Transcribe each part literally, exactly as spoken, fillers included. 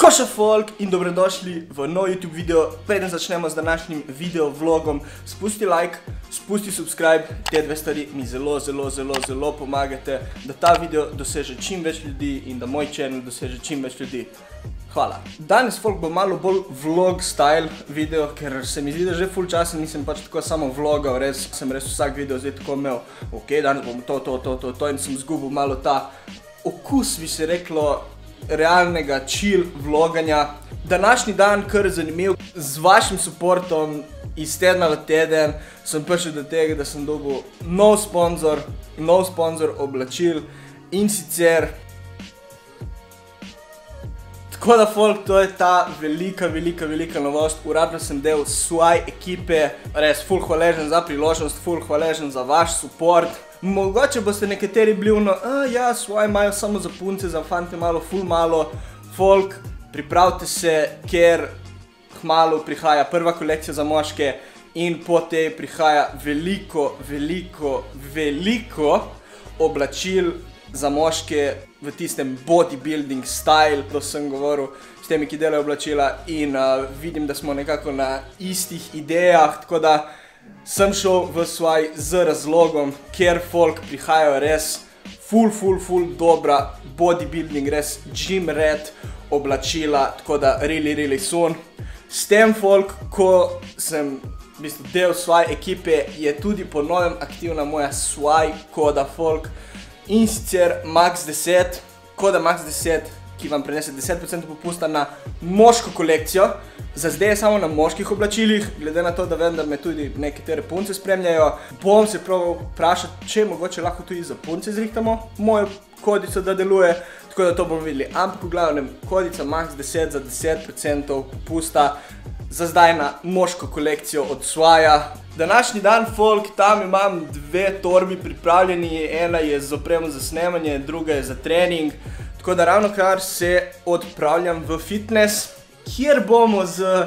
Koša folk in dobrodošli v nov YouTube video. Preden začnemo z današnjim video vlogom, spusti like, spusti subscribe, te dve stvari mi zelo, zelo, zelo, zelo pomagate, da ta video doseže čim več ljudi in da moj channel doseže čim več ljudi. Hvala. Danes folk bo malo bolj vlog style video, ker se mi zdi, da že full časa nisem pač tako samo vlogal, res sem res vsak video zdaj tako imel, ok, danes bom to, to, to, to, to in sem zgubil malo ta okus, bi se reklo, realnega chill vloganja. Današnji dan kar zanimiv, z vašim supportom iz tedna v teden sem prišel do tega, da sem dobil nov sponzor, nov sponzor oblačil in sicer tako da folk, to je ta velika, velika, velika novost. Uradno sem del svoje ekipe, res full hvaležen za priložnost, full hvaležen za vaš support. Mogoče boste nekateri bili ono, a ja, svoje imajo samo za punce, za fante malo, full malo. Folk, pripravite se, ker kmalu prihaja prva kolekcija za moške in po tej prihaja veliko, veliko, veliko oblačil za moške v tistem bodybuilding style, to sem govoril s temi, ki delajo oblačila in uh, vidim, da smo nekako na istih idejah, tako da sem šel v svoj z razlogom, ker folk prihajajo res full, full, full dobra bodybuilding, res gym red oblačila, tako da really, really soon. S tem folk, ko sem v bistvu del svoje ekipe, je tudi po novem aktivna moja svoj koda folk in sicer Max deset, koda Max deset, ki vam prinese deset procentov popusta na moško kolekcijo. Za zdaj je samo na moških oblačilih, glede na to, da vem, da me tudi nekatere punce spremljajo. Bom se probal vprašati, če mogoče lahko tudi za punce zrihtamo mojo kodico, da deluje, tako da to bomo videli. Ampak v glavnem, kodica Max deset za deset procentov popusta za zdaj na moško kolekcijo od svoja. Današnji dan folk, tam imam dve torbi pripravljeni, ena je z opremo za snemanje, druga je za trening. Tako da ravno kar se odpravljam v fitness, kjer bomo z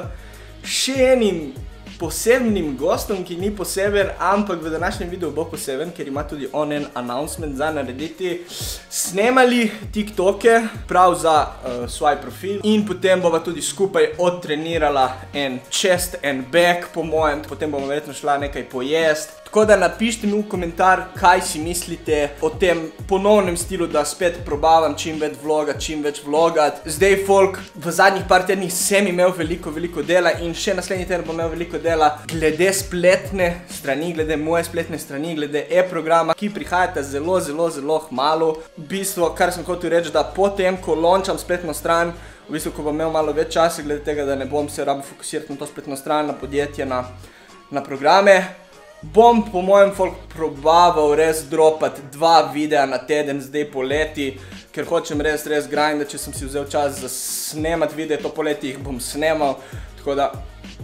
še enim posebnim gostom, ki ni poseben, ampak v današnjem videu bo poseben, ker ima tudi on en announcement za narediti. Snemali TikToke prav za uh, svoj profil in potem bova tudi skupaj odtrenirala en chest and back po mojem, potem bomo verjetno šla nekaj pojest. Tako da napišite mi v komentar, kaj si mislite o tem ponovnem stilu, da spet probavam čim več vloga, čim več vlogat. Zdaj folk, v zadnjih par tednih sem imel veliko, veliko dela in še naslednji teden bom imel veliko dela glede spletne strani, glede moje spletne strani, glede e-programa, ki prihajata zelo, zelo, zelo hmalu. V bistvu, kar sem hotel reči, da potem, ko launcham spletno stran, v bistvu, ko bom imel malo več časa, glede tega, da ne bom se rabo fokusirati na to spletno stran, na podjetje, na, na programe, bom po mojem folk probaval res dropati dva videa na teden zdaj poleti, ker hočem res, res grindati, če sem si vzel čas za snemat videe, to poleti jih bom snemal, tako da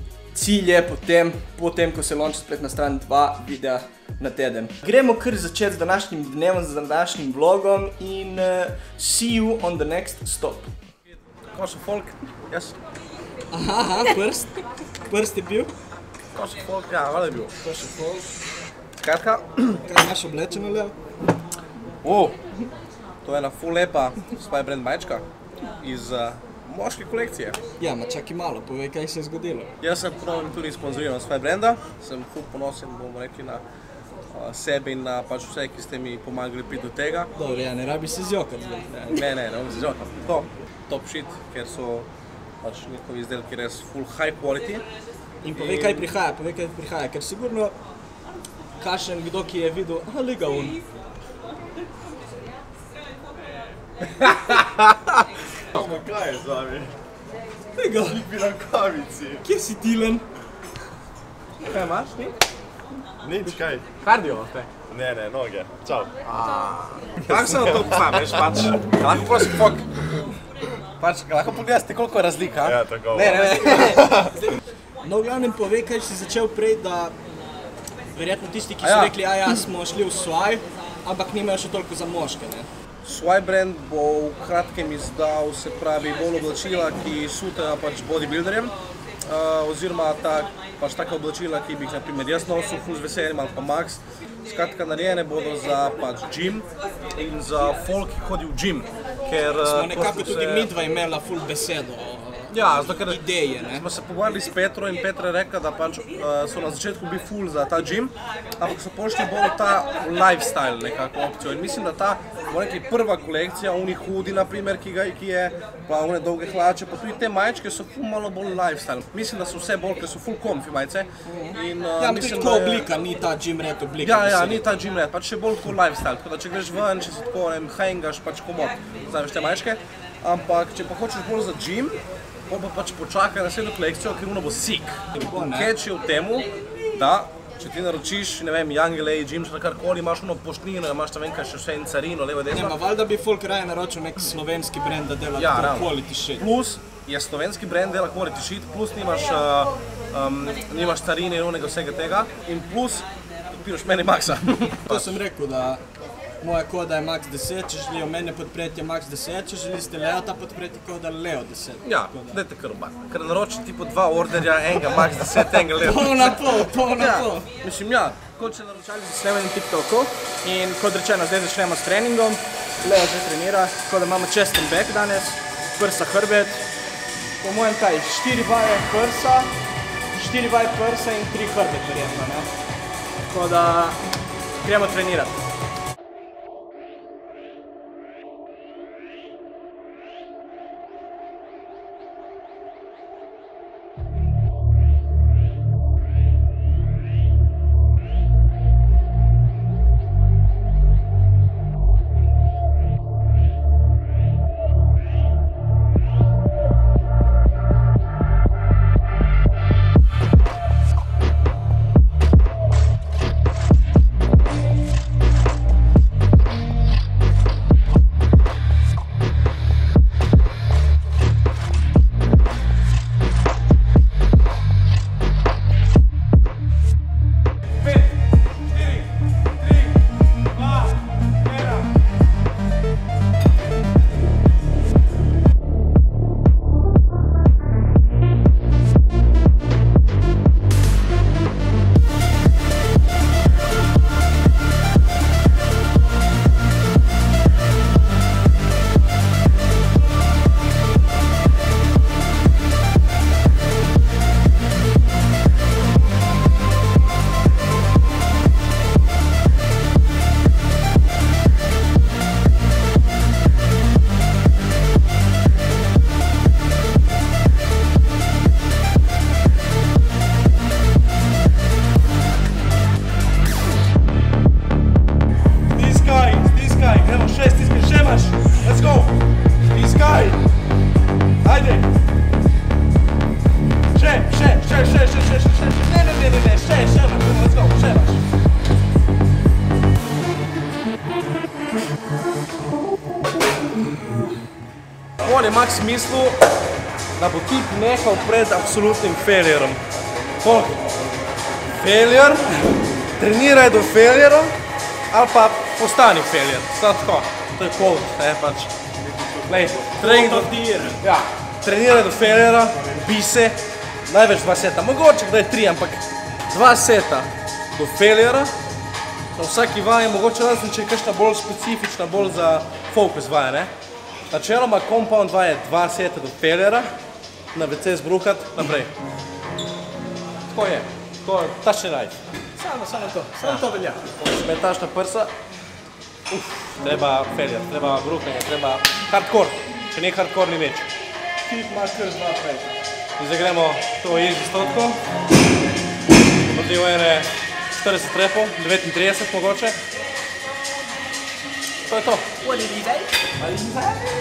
cilj je potem, potem ko se launcha spletna stran, dva videa na teden. Gremo kar začeti z današnjim dnevom, z današnjim vlogom in uh, see you on the next stop. Koša folk, jaz. Aha, aha, prst, prst je bil. Koša folk, ja, vale je bil. Koša folk. Skratka. Kaj imaš oblečeno, Leo? O, to je ena full lepa svoj brand majčka iz uh, moške kolekcije. Ja, ma čakaj malo, povej, kaj se je zgodilo. Jaz sem ponovno tudi sponzoriran svoj branda, sem full ponosen, bomo rekli, na uh, sebe in na pač vse, ki ste mi pomagali priti do tega. Dobro, ja, ne rabi se zjokati zdaj. Ne, ne, ne bom se zjokati. To, top shit, ker so pač njihovi izdelki res full high quality. In povej, kaj prihaja, povej, kaj prihaja, ker sigurno kašen kdo, ki je videl, aha, lega on. Ma kaj je z vami? Lega. Bi na kavici. Kje si Tilen? Kaj imaš, ti? Nič, kaj? Kardio, te? Ne, ne, noge. Čau. Kako se na to poznam, veš, pač? Lahko prosim, fok. Pač, lahko pogledate, koliko je razlika? Ja, tako. Ne, ne, ne. No, v glavnem povej, kaj si začel prej, da verjetno tisti, ki so ja. rekli, a ja, smo šli v svoj, ampak nimajo še toliko za moške, ne? Svoj brand bo v kratkem izdal, se pravi, bolj oblačila, ki sutajo pač bodybuilderjem, uh, oziroma ta, pač taka oblačila, ki bi jih naprimer jaz nosil, full z veseljem ali pa Max. Skratka, narejene bodo za pač gym in za folk, ki hodi v gym. ker... Smo nekako tudi midva imela ful besedo. Ja, zato ker ideje, ne? Smo se pogovarjali s Petro in Petra je rekla, da pač uh, so na začetku bili ful za ta gym, ampak so pošli bolj ta lifestyle nekako opcijo. In mislim, da ta, bomo rekli, prva kolekcija, oni hudi, naprimer, ki, ga, ki je, pa one dolge hlače, pa tudi te majčke so ful malo bolj lifestyle. Mislim, da so vse bolj, ker so ful comfy majce. In, uh, ja, mislim, tudi tako je... oblika, ni ta gym red oblika. Ja, ja, ni ta gym red, pač še bolj tako lifestyle. Tako da če greš ven, če si tako, ne vem, hangaš, pač komod, znaš te majčke. Ampak, če pa hočeš bolj za gym, pa pač počakaj na naslednjo kolekcijo, ker ono bo sik. Catch je v temu, da če ti naročiš, ne vem, Young L A, Gyms, karkoli, imaš ono poštnino, imaš tam vem kaj še vse in carino, levo desno. Nema, valjda bi folk raje naročil nek slovenski brand, da dela ja, quality shit. Plus je slovenski brand dela quality shit, plus nimaš, uh, um, nimaš carine in onega vsega tega, in plus podpiraš meni Maxa. To sem rekel, da moja koda je Max deset, če želijo mene podpreti je Max deset, če želite Leota podpreti koda Leo deset. Ja, dajte kar oba. Ker naroči tipo dva orderja, enega Max deset, enega Leo. Pol na pol, pol na pol. Mislim, ja. Kot se naročali z snemanjem TikTokov in kot rečeno, zdaj začnemo s treningom. Leo že trenira, tako da imamo chest and back danes, prsa, hrbet. Po mojem kaj, štiri vaje prsa, štiri vaje prsa in tri hrbet verjetno, ne? Tako da gremo trenirati. Je Max mislil, da bo tip nehal pred absolutnim failurom. Koliko? Failure, treniraj do failura ali pa postani failure. Samo tako, to je quote, ne pač. Lej, trening do failura. Ja, treniraj do failura, bi se, največ dva seta, mogoče kdaj tri, ampak dva seta do failura. Na vsaki vaji mogoče razen, če je kakšna bolj specifična, bolj za focus vaja, ne? Načeloma compound dva je dva seta do failura, na ve ce zbrukat, naprej. Tako je, tako je, tačni rajd. Samo, samo to, samo to velja. Smetaš na prsa, uf, treba failure, treba brukanje, treba hardcore, če ne hardcore ni več. Tip ima kar dva prej. In zdaj gremo to ježi stotko, potem ene štirideset repov, devetintrideset mogoče. To je to. What did he say? What did he say?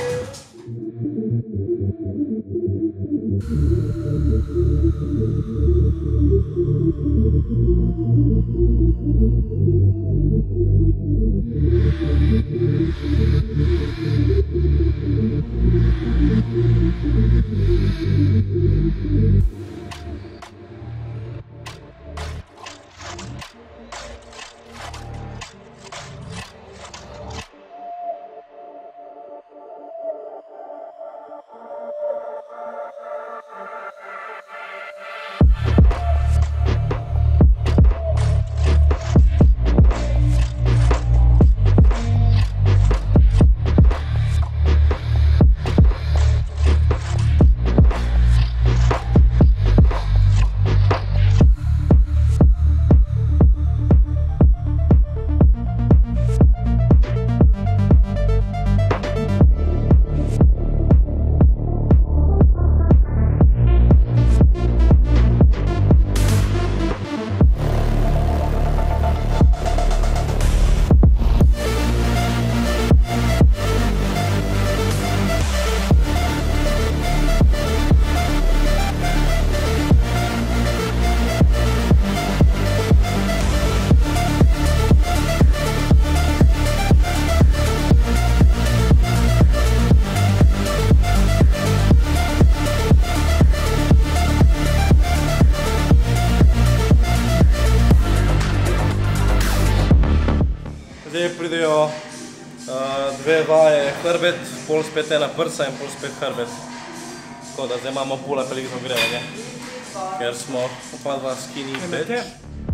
Dve vaje hrbet, pol spet ena prsa in pol spet hrbet. Tako da zdaj imamo pol veliko ogrevanje, ker smo oba dva skinny bitch.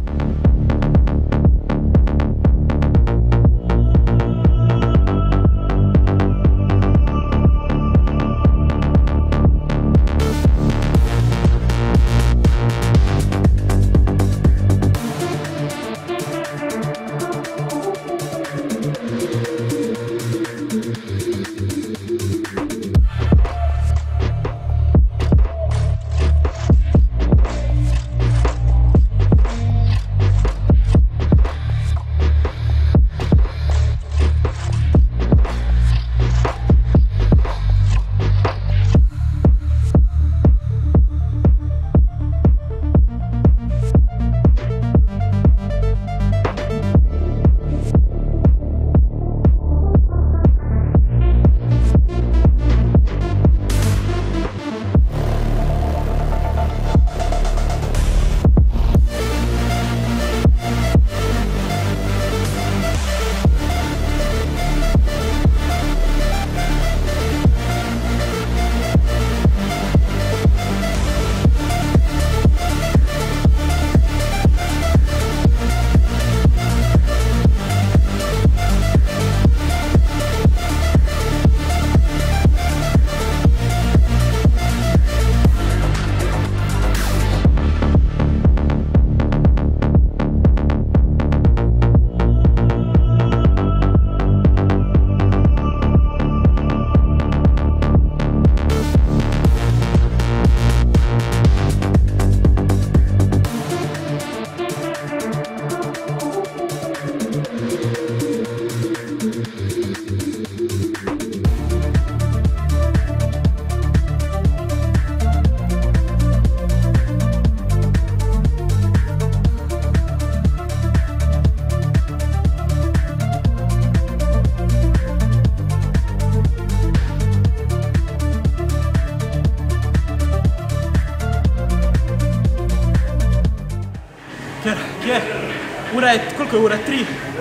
Kje? Ura je, koliko je ura? Tri.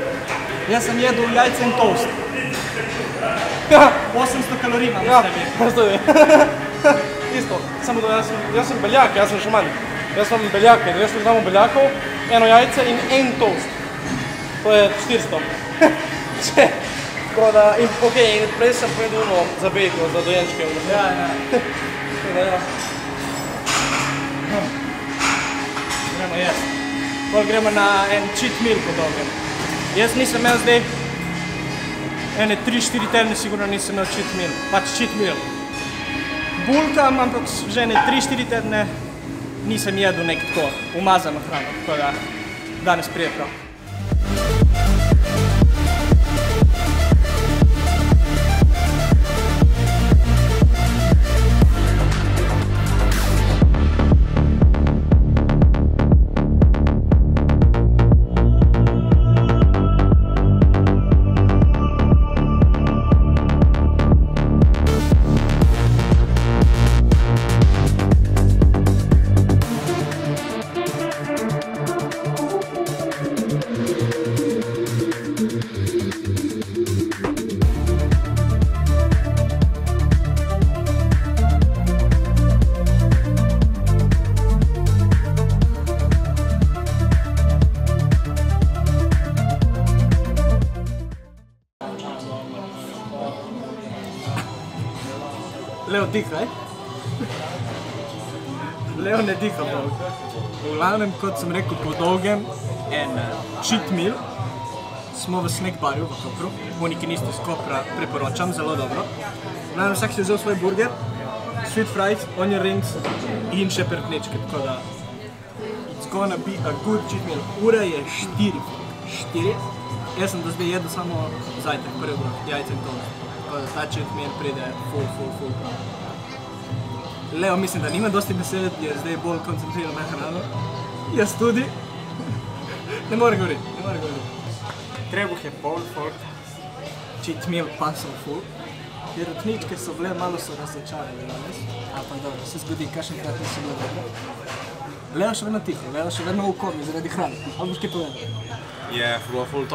Jaz sem jedel jajce in toast. osemsto kalorij imam v sebi. Ja, to je. Isto, samo da jaz sem beljak, jaz sem še manj. Jaz sem beljak, dvesto gramov beljakov, eno jajce in en toast. To je štiristo. Če, tako da, in okej, in prej sem pojedel ono za bejko, za dojenčke. Ja, ja. Da, ja. Gremo jesti. Pol gremo na en cheat meal po dolgem. Jaz nisem imel zdaj ene tri štiri tedne sigurno nisem imel cheat meal. Pač cheat meal. Bulkam, ampak že ene tri štiri tedne nisem jedel nek tako umazano hrano. Tako da danes prije prav. Leo dihaj. Leo ne diha bolj. V glavnem, kot sem rekel, po dolgem en cheat meal smo v snack barju v Kopru. Oni, ki niste iz Kopra, priporočam, zelo dobro. V glavnem, vsak si je vzel svoj burger, sweet fries, onion rings in še perknečke, tako da it's gonna be a good cheat meal. Ura je štiri. Štiri. Jaz sem do zdaj jedel samo zajtrk, prvi obrok, jajce in toast. Tako da ta cheat meal pride full, full, full. Leo mislim, da nima dosti besede, je zdaj bolj koncentriran na hrano. Jaz tudi. Ne more govoriti, ne more govoriti. Trebuh je poln, folk. Cheat meal pa so full. Pirotničke so bile, malo so razočarali danes. Ampak dobro, se zgodi, kakšenkrat niso bile dobro. Leo še vedno tiho, Leo še vedno v komi zaradi hrane. Ali boš kaj povedal? Je full, full top.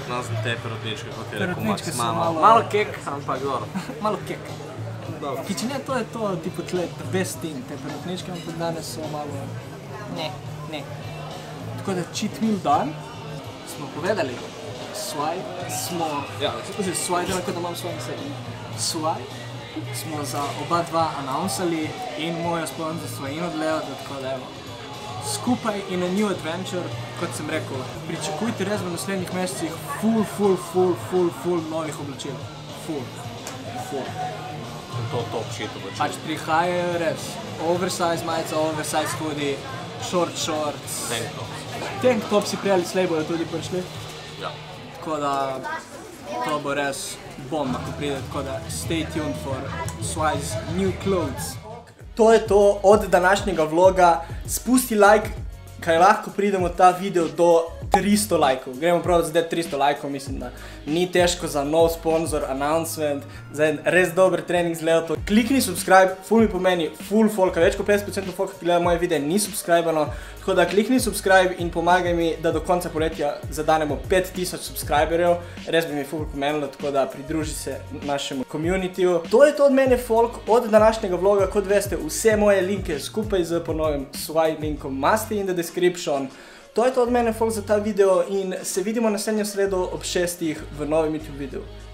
Razen te perutničke, kot je rekel Perutničke Max, so malo, malo- malo kek, ampak dobro. Malo kek. Ki če ne, to je to, tipo tle, the best thing, te perutničke, ampak danes so malo, ne, ne. Tako da cheat meal dan, smo povedali, swaj, smo, Ja. oziroma swaj, da lahko da imam svoj nased. Swaj, smo za oba dva announcali in mojo sponzorstvo in odlevati, tako da evo. Skupaj in a new adventure, kot sem rekel, pričakujte res v naslednjih mesecih full, full, full, full, full novih oblačil. Full, full. To top shit oblačil. Pač prihajajo res oversize majica, oversize hoodie, short shorts. Tank tops. Tank topsi prej ali slej bojo tudi prišli. Ja. Tako da to bo res bomba, ko pride, tako da stay tuned for Swy's new clothes. To je to od današnjega vloga. Spusti like, kaj lahko pridemo ta video do tristo lajkov. Gremo prav zdaj tristo lajkov, mislim, da ni težko za nov sponsor, announcement, za en res dober trening z Leoto. Klikni subscribe, ful mi pomeni full folka, več kot petdeset procent folka, ki gleda moje videe, ni subscribano. Tako da klikni subscribe in pomagaj mi, da do konca poletja zadanemo pet tisoč subscriberjev. Res bi mi ful pomenilo, tako da pridruži se našemu communityju. To je to od mene folk, od današnjega vloga, kot veste, vse moje linke skupaj z ponovim Swy linkom imate in the description. To je to od mene folk za ta video in se vidimo naslednjo sredo ob šestih v novem YouTube videu.